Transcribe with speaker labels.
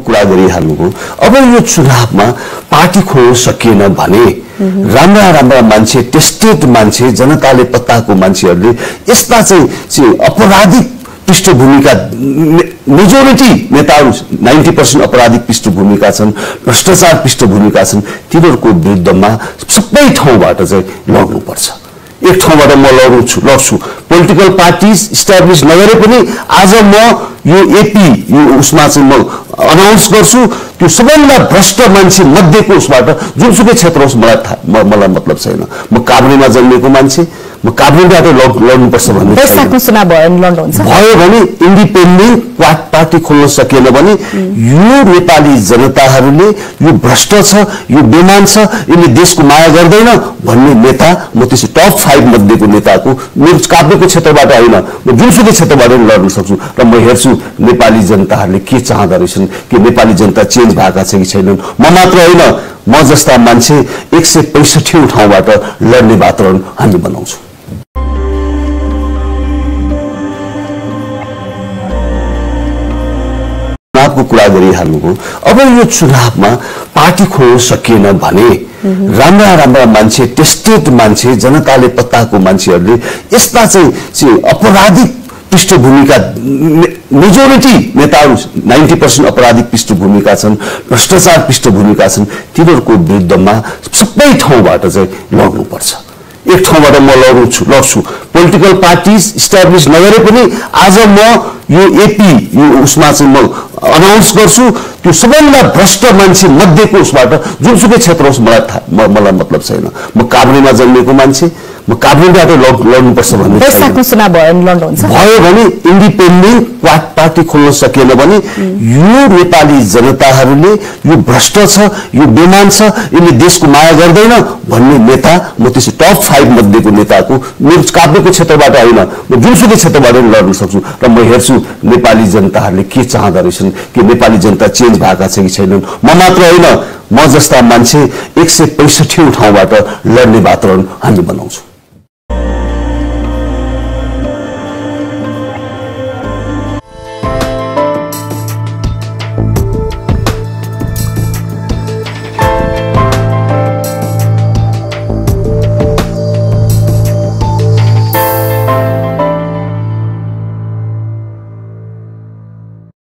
Speaker 1: कुरा गरिहाल्नुभयो। अब यो चुनावमा पार्टी खोल्न सकिएन भने राम्रा मान्छे, टेस्टेड मान्छे, जनताले पत्ताको मान्छेहरूले यस्ता चाहिँ अपराधिक पृष्ठभूमिका मेजोरिटी नेताहरू 90% अपराधिक पृष्ठभूमिका छन्, भ्रष्टाचार पृष्ठभूमिका छन्, तिनीहरूको विरुद्धमा सबै ठाउँबाट चाहिँ लड्नुपर्छ। एक ठाउँबाट म लड्छु पोलिटिकल पार्टिज इस्टाब्लिस नगरे पनि आज म यो एपी यो उसमा चाहिँ म अनाउन्स गर्छु त्यो सबैभन्दा भ्रष्ट मान्छे मध्येको उसबाट जुनसुकै क्षेत्र होस् मलाई मतलब छैन। म काभ्रेमा जन्मेको मान्छे, म काभ्रेबाट लड्नुपर्छ भन्ने भयो भने इन्डिपेन्डेन्ट पार्टी खोल्न सकिएन भने यो नेपाली जनताहरूले यो भ्रष्ट छ, यो बेमान छ, यसले देशको माया गर्दैन भन्ने नेता म त्यसै टप 5 मध्येको नेताको मेरो काभ्रेको क्षेत्रबाट होइन म जुनसुकै क्षेत्रबाट लड्न सक्छु। र म हेर्छु नेपाली जनताहरूले के चाहँदो रहेछन्, कि नेपाली जनता चेन्ज भएका छ कि छैनन्। म मात्र होइन, म जस्ता मान्छे 165 ठाउँबाट लड्ने वातावरण हामी बनाउँछौँ। चुनावको कुरा गरिहाल्नुभयो। अब यो चुनावमा पार्टी खोल्न सकिएन भने राम्रा मान्छे, टेस्टेड मान्छे, जनताले पत्ताको मान्छेहरूले यस्ता चाहिँ अपराधिक पृष्ठभूमिका मेजोरिटी नेताहरू 90% अपराधिक पृष्ठभूमिका छन्, भ्रष्टाचार पृष्ठभूमिका छन्, तिनीहरूको विरुद्धमा सबै ठाउँबाट चाहिँ लड्नुपर्छ। एक ठाउँबाट म लड्छु पोलिटिकल पार्टिज इस्टाब्लिस नगरे पनि आज म यो एपी यो उसमा चाहिँ म अनाउन्स गर्छु त्यो सबैभन्दा भ्रष्ट मान्छे मध्येको उसबाट जुनसुकै क्षेत्र होस् मलाई मतलब छैन। म काभ्रेमा जन्मेको मान्छे, म काभ्रेबाट लड्नुपर्छ भन्ने भयो भने इन्डिपेन्डेन्ट पार्टी खोल्न सकिएन भने यो नेपाली जनताहरूले यो भ्रष्ट छ, यो बेमान छ, यसले देशको माया गर्दैन भन्ने नेता म त्यसै टप 5 मध्येको नेताको मेरो काभ्रेको क्षेत्रबाट होइन म जुनसुकै क्षेत्रबाट लड्न सक्छु। र म हेर्छु नेपाली जनताहरूले के चाहँदो रहेछन्, कि नेपाली जनता चेन्ज भएका छ कि छैनन्। म मात्र होइन, म जस्ता मान्छे 165 ठाउँबाट लड्ने वातावरण हामी बनाउँछौँ।